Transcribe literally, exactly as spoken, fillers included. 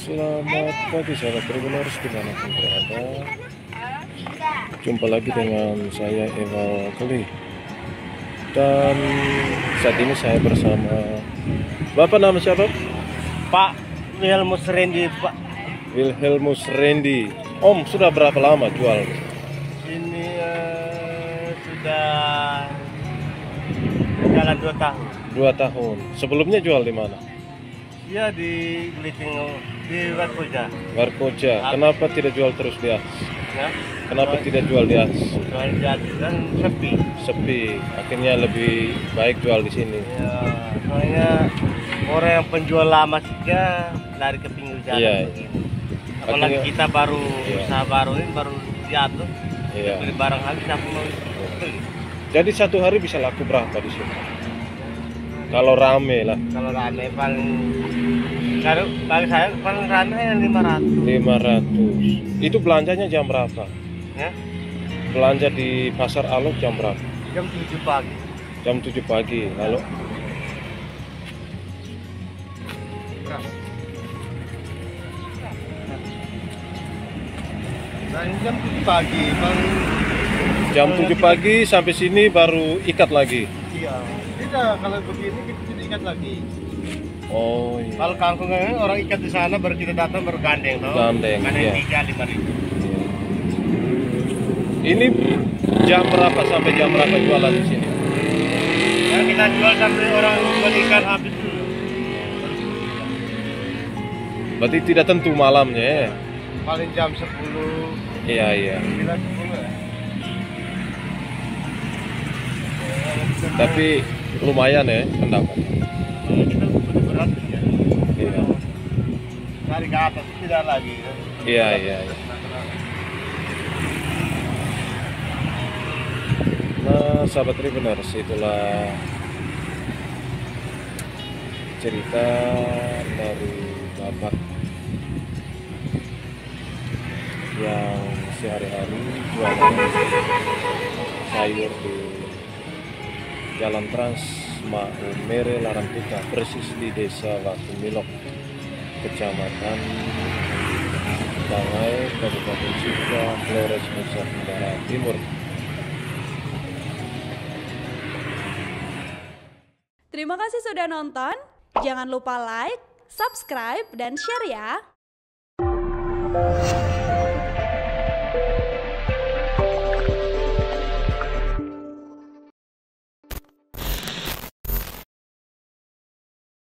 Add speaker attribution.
Speaker 1: Selamat pagi sahabat Tribuners dimanapun berada. Jumpa lagi dengan saya Eval Keli. Dan saat ini saya bersama Bapak, nama siapa?
Speaker 2: Pak Wilhelmus Rendy, Pak.
Speaker 1: Wilhelmus Rendy. Om, sudah berapa lama jual?
Speaker 2: Ini uh, sudah jalan dua tahun.
Speaker 1: Dua tahun. Sebelumnya jual di mana?
Speaker 2: Dia di Belitung, di Warkoja.
Speaker 1: Warkoja. Kenapa tidak jual terus di As?
Speaker 2: Ya?
Speaker 1: Kenapa
Speaker 2: Jual-
Speaker 1: tidak jual di As?
Speaker 2: Jual jadi kan sepi.
Speaker 1: Sepi. Akhirnya lebih baik jual di sini.
Speaker 2: Ya, soalnya orang yang penjual lama saja lari ke pinggir jalan
Speaker 1: Iya.
Speaker 2: begini. Apalagi
Speaker 1: Akhirnya-
Speaker 2: kita baru
Speaker 1: Iya.
Speaker 2: usaha baru ini baru diatur.
Speaker 1: Iya.
Speaker 2: Beli barang habis aku mau beli.
Speaker 1: Jadi satu hari bisa laku berapa di sini? Kalau rame lah.
Speaker 2: Kalau rame paling kalau bagi saya paling rame yang lima ratus.
Speaker 1: lima ratus. Itu belanjanya jam berapa?
Speaker 2: Ya,
Speaker 1: Belanja di Pasar Alok jam berapa?
Speaker 2: jam tujuh pagi.
Speaker 1: Jam tujuh pagi. Lalu
Speaker 2: Nah, ini jam tujuh pagi, bang.
Speaker 1: jam tujuh pagi sampai sini baru ikat lagi.
Speaker 2: Iya. Tidak, kalau begini kita tidak ikat lagi.
Speaker 1: Oh iya.
Speaker 2: Kalau kangkung ini orang ikat di sana baru kita datang baru gandeng, toh.
Speaker 1: Gandeng,
Speaker 2: Gandeng
Speaker 1: iya.
Speaker 2: tiga lima ribu.
Speaker 1: Ini jam berapa sampai jam berapa jualan di sini?
Speaker 2: Ya, kita jual sampai orang jual ikan habis dulu.
Speaker 1: Berarti tidak tentu malamnya ya?
Speaker 2: Paling jam sepuluh,
Speaker 1: Iya iya.
Speaker 2: sembilan sepuluh ya.
Speaker 1: Tapi lumayan ya pendapat.
Speaker 2: Kalau kita berat ya.
Speaker 1: Iya.
Speaker 2: Cari ke atas tidak lagi. Ya.
Speaker 1: Iya iya. iya. Nah, sahabat Tribuners, itulah cerita dari Bapak yang sehari-hari jualan sayur di Jalan Trans Maumere Larantuka, persis di Desa Watumilok, Kecamatan Bangai, Kabupaten Sika, Flores, Nusa Tenggara Timur.
Speaker 3: Terima kasih sudah nonton. Jangan lupa like, subscribe, dan share ya.